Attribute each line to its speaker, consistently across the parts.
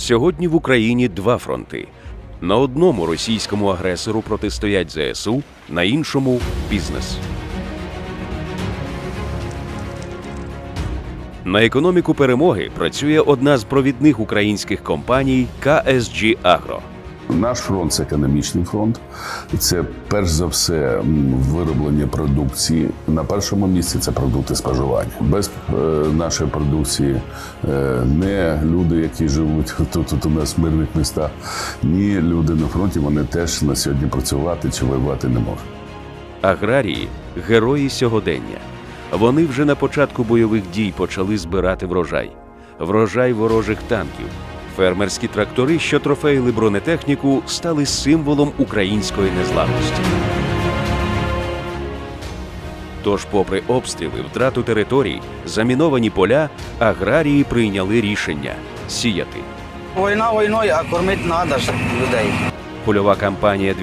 Speaker 1: Сьогодні в Україні два фронти. На одному російському агресору протистоять ЗСУ, на іншому – бізнес. На економіку перемоги працює одна з провідних українських компаній KSG Agro.
Speaker 2: Наш фронт – це економічний фронт. Це, перш за все, вироблення продукції. На першому місці – це продукти споживання. Без нашої продукції не люди, які живуть тут у нас в мирних містах, ні люди на фронті, вони теж на сьогодні працювати чи воювати не можуть.
Speaker 1: Аграрії – герої сьогодення. Вони вже на початку бойових дій почали збирати врожай. Врожай ворожих танків. Фермерські трактори, що трофеїли бронетехніку, стали символом української незламності. Тож, попри обстріли, втрату територій, заміновані поля, аграрії прийняли рішення – сіяти.
Speaker 3: Війна війною, а кормити треба ж людей.
Speaker 1: Польова кампанія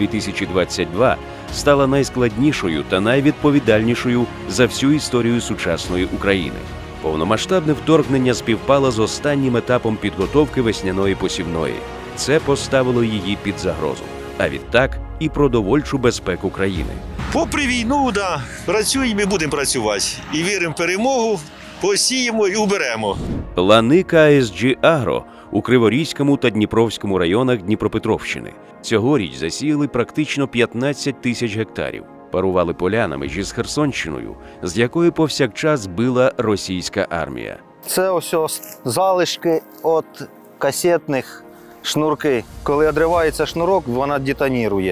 Speaker 1: 2022 стала найскладнішою та найвідповідальнішою за всю історію сучасної України. Повномасштабне вторгнення співпало з останнім етапом підготовки весняної посівної. Це поставило її під загрозу. А відтак і продовольчу безпеку країни.
Speaker 4: Попри війну, працюємо і будемо працювати. І віримо в перемогу, посіємо і уберемо.
Speaker 1: Лани KSG Agro у Криворізькому та Дніпровському районах Дніпропетровщини. Цьогоріч засіяли практично 15 тисяч гектарів. Парували поля на межі з Херсонщиною, з якої повсякчас била російська армія.
Speaker 3: Це ось залишки від касетних шнурки. Коли відривається шнурок, вона детонірує.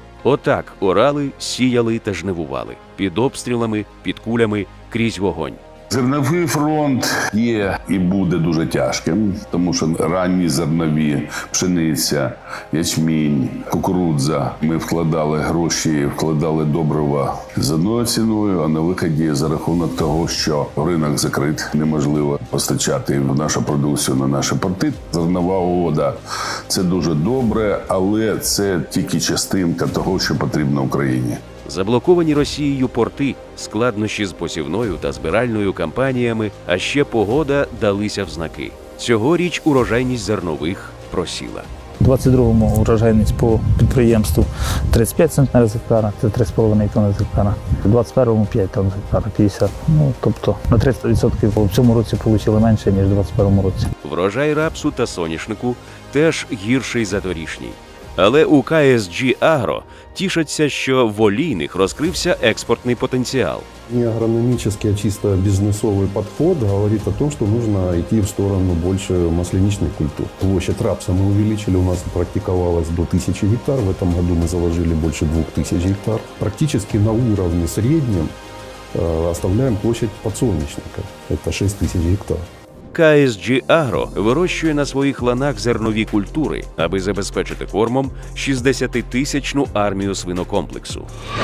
Speaker 1: Отак орали, сіяли та жнивували. Під обстрілами, під кулями, крізь вогонь.
Speaker 2: Зерновий фронт є і буде дуже тяжким, тому що ранні зернові, пшениця, ячмінь, кукурудза. Ми вкладали гроші, вкладали добрива з одною ціною, а на виході за рахунок того, що ринок закрит, неможливо постачати нашу продукцію на наші порти. Зернова угода – це дуже добре, але це тільки частинка того, що потрібно Україні.
Speaker 1: Заблоковані Росією порти, складнощі з посівною та збиральною кампаніями, а ще погода далися в знаки. Цьогоріч урожайність зернових просіла.
Speaker 5: У 22-му урожайність по підприємству 35 центнерів з гектара, це 3,5 тонни з гектара. У 21-му 5 тонн з гектара, 50. Тобто на 300% в цьому році отримали менше, ніж у 21-му році.
Speaker 1: Врожай рапсу та соняшнику теж гірший за торішній. Але у KSG Agro тішаться, що в олійних розкрився експортний потенціал.
Speaker 6: Не агрономический, а чисто бизнесовый подход говорит о том, что нужно идти в сторону больше масляничных культур. Площадь рапса мы увеличили, у нас практиковалось до 1000 гектар, в этом году мы заложили больше 2000 гектар. Практически на уровне среднем оставляем площадь подсолнечника, это 6000 гектар.
Speaker 1: KSG Agro вирощує на своїх ланах зернові культури, аби забезпечити кормом 60-тисячну армію свинокомплексу.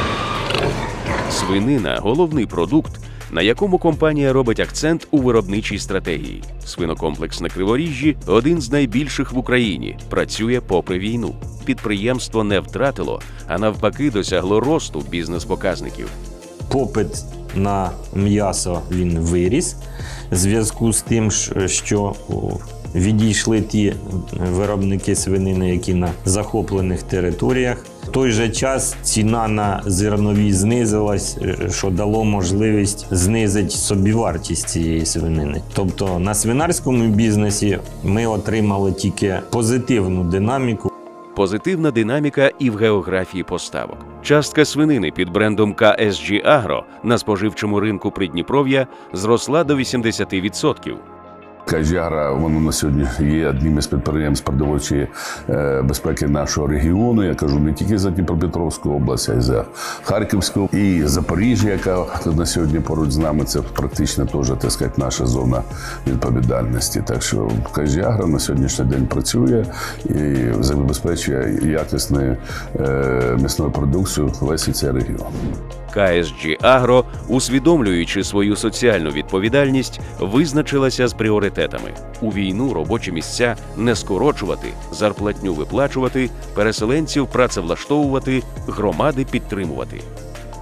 Speaker 1: Свинина – головний продукт, на якому компанія робить акцент у виробничій стратегії. Свинокомплекс на Криворіжжі – один з найбільших в Україні, працює попри війну. Підприємство не втратило, а навпаки досягло росту бізнес-показників.
Speaker 7: Попит на м'ясо він виріс в зв'язку з тим, що відійшли ті виробники свинини, які на захоплених територіях. В той же час ціна на зернові знизилась, що дало можливість знизити собівартість цієї свинини. Тобто на свинарському бізнесі ми отримали тільки позитивну динаміку.
Speaker 1: Позитивна динаміка і в географії поставок. Частка свинини під брендом KSG Agro на споживчому ринку Придніпров'я зросла до 80%.
Speaker 2: KSG Agro, воно на сьогодні є одним із підприємств продовольчої безпеки нашого регіону. Я кажу не тільки за Дніпропетровську область, а й за Харківську. І Запоріжжя, яка на сьогодні поруч з нами, це практично теж, так сказати, наша зона відповідальності. Так що KSG Agro на сьогоднішній день працює і забезпечує якісну м'ясну продукцію весь цей регіон.
Speaker 1: KSG Agro, усвідомлюючи свою соціальну відповідальність, визначилася з пріоритетами. У війну робочі місця не скорочувати, зарплатню виплачувати, переселенців працевлаштовувати, громади підтримувати.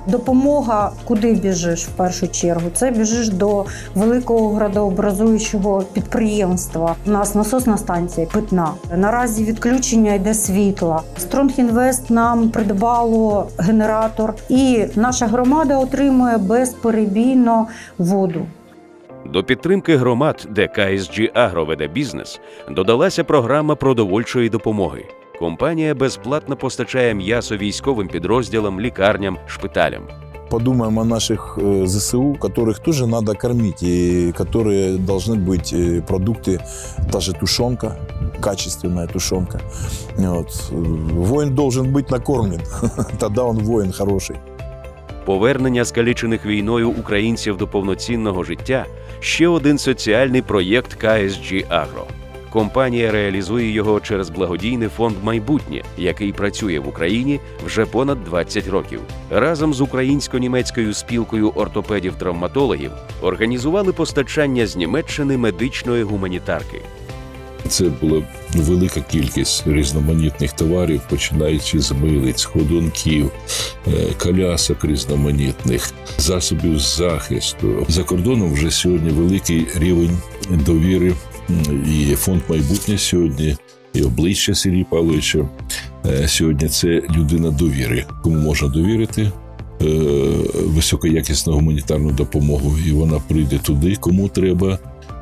Speaker 8: Допомога, куди біжиш в першу чергу? Це біжиш до великого градообразуючого підприємства. У нас насосна станція питна. Наразі відключення йде світла. Стронгінвест нам придбало генератор, і наша громада отримує безперебійно воду.
Speaker 1: До підтримки громад, де КСГ Агро веде бізнес, додалася програма продовольчої допомоги. Компанія безплатно постачає м'ясо військовим підрозділам, лікарням, шпиталям.
Speaker 9: Подумаем о наших ЗСУ, которых тоже надо кормить, и которые должны быть продукты, та же тушенка, качественная тушенка. Вот. Воин должен быть накормлен, тогда он воин хороший.
Speaker 1: Повернення скалічених війною українців до повноцінного життя – ще один соціальний проєкт КСГ Агро. Компанія реалізує його через благодійний фонд «Майбутнє», який працює в Україні вже понад 20 років. Разом з українсько-німецькою спілкою ортопедів-травматологів організували постачання з Німеччини медичної гуманітарки.
Speaker 10: Це була велика кількість різноманітних товарів, починаючи з милиць, ходунків, колясок різноманітних, засобів захисту. За кордоном вже сьогодні великий рівень довіри. І фонд «Майбутнє» сьогодні, і обличчя Сергія Павловича сьогодні – це людина довіри, кому можна довірити високоякісну гуманітарну допомогу. І вона прийде туди, кому треба,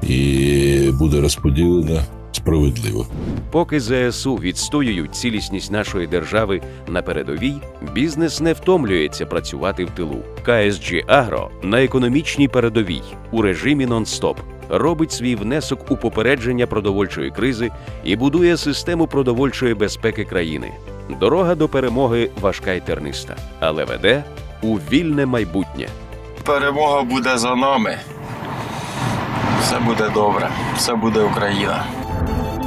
Speaker 10: і буде розподілена справедливо.
Speaker 1: Поки ЗСУ відстоюють цілісність нашої держави на передовій, бізнес не втомлюється працювати в тилу. КСГ Агро на економічній передовій у режимі нон-стоп робить свій внесок у попередження продовольчої кризи і будує систему продовольчої безпеки країни. Дорога до перемоги важка й терниста, але веде у вільне майбутнє.
Speaker 11: Перемога буде за нами. Все буде добре. Все буде Україна.